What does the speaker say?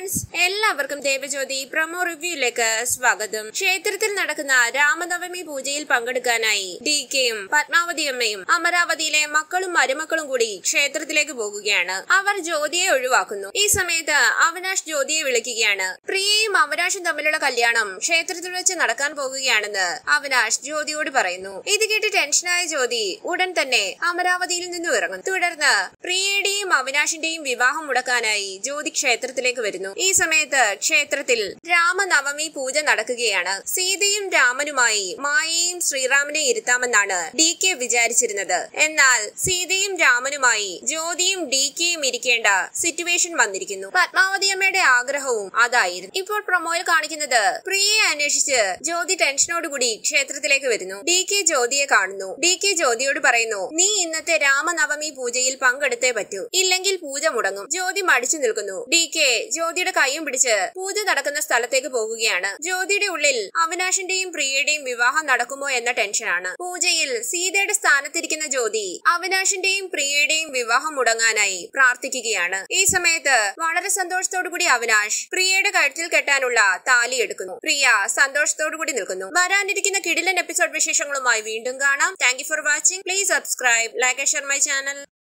Friends, എല്ലാവർക്കും Devajyothi promo റിവ്യൂയിലേക്ക് സ്വാഗതം. ക്ഷേത്രത്തിൽ നടക്കുന്ന രാമനവമി പൂജയിൽ പങ്കെടുക്കാനായി DKയും പത്മാവതിയമ്മയും അമരാവതിയിലെ മക്കളും മരുമക്കളും കൂടി ക്ഷേത്രത്തിലേക്ക് പോകുകയാണ്. അവർ ജ്യോതിയെ ഒഴിവാക്കുന്നു. ഈ സമയത്ത് അവിനാഷ് ജ്യോതിയെ വിളിക്കുകയാണ്. പ്രിയയും അവിനാഷും തമ്മിലുള്ള കല്യാണം ക്ഷേത്രത്തിൽ വെച്ച് നടക്കാൻ പോകുകയാണെന്ന് അവിനാഷ് ജ്യോതിയോട് പറയുന്നു. ഇത് കേട്ട് ടെൻഷനായ ജ്യോതി ഉടൻ തന്നെ അമരാവതിയിൽ നിന്നും ഇറങ്ങും. തുടർന്ന് പ്രിയയുടെയും അവിനാഷിന്റെയും വിവാഹം മുടക്കാനായി ജ്യോതി ക്ഷേത്രത്തിലേക്ക് വരുന്നു. ഈ സമയത്ത് ക്ഷേത്രത്തിൽ രാമനവമി പൂജ നടക്കുകയാണ്. സീതയും രാമനുമായി മായയും ശ്രീറാമനെ ഇരുത്താമെന്നാണ് DK വിചാരിച്ചിരുന്നത്. എന്നാൽ സീതയും രാമനുമായി ജ്യോതിയും DKയും ഇരിക്കേണ്ട സിറ്റുവേഷൻ വന്നിരിക്കുന്നു. പത്മാവതിയമ്മയുടെ ആഗ്രഹവും അതായിരുന്നു. ഇപ്പോൾ പ്രൊമോയിൽ കാണിക്കുന്നത് പ്രിയയെ അന്വേഷിച്ച് ജ്യോതി ടെൻഷനോടുകൂടി ക്ഷേത്രത്തിലേക്ക് വരുന്നു. DK ജ്യോതിയെ കാണുന്നു. DK ജ്യോതിയോട് പറയുന്നു, നീ ഇന്നത്തെ രാമനവമി പൂജയിൽ പങ്കെടുത്തേ പറ്റൂ, ഇല്ലെങ്കിൽ പൂജ മുടങ്ങും. ജ്യോതി മടിച്ചു നിൽക്കുന്നു. DK ജ്യോതിയുടെ കൈയും പിടിച്ച് പൂജ നടക്കുന്ന സ്ഥലത്തേക്ക് പോകുകയാണ്. ജ്യോതിയുടെ ഉള്ളിൽ അവിനാഷിന്റെയും പ്രിയയുടെയും വിവാഹം നടക്കുമോ എന്ന ടെൻഷനാണ്. പൂജയിൽ സീതയുടെ സ്ഥാനത്തിരിക്കുന്ന ജ്യോതി അവിനാഷിന്റെയും പ്രിയയുടെയും വിവാഹം മുടങ്ങാനായി പ്രാർത്ഥിക്കുകയാണ്. ഈ സമയത്ത് വളരെ സന്തോഷത്തോടുകൂടി അവിനാഷ് പ്രിയയുടെ കഴുത്തിൽ കെട്ടാനുള്ള താലി എടുക്കുന്നു. പ്രിയ സന്തോഷത്തോടുകൂടി നിൽക്കുന്നു. വരാനിരിക്കുന്ന കിടിലൻ എപ്പിസോഡ് വിശേഷങ്ങളുമായി വീണ്ടും കാണാം. Thank you for watching. Please subscribe, like and share my channel.